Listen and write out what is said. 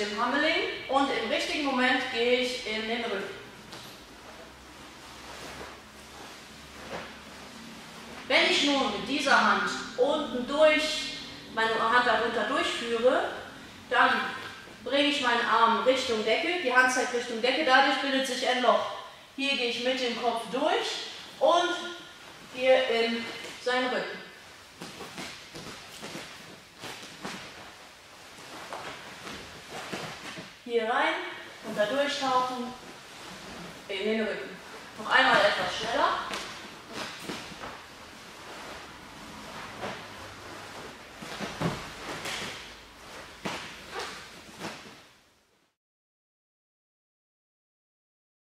dem Hammeling und im richtigen Moment gehe ich in den Rücken. Wenn ich nun mit dieser Hand unten durch, meine Hand darunter durchführe, dann bringe ich meinen Arm Richtung Decke, die Hand zeigt Richtung Decke, dadurch bildet sich ein Loch. Hier gehe ich mit dem Kopf durch und gehe in seinen Rücken. Hier rein und da durchtauchen in den Rücken. Noch einmal etwas schneller.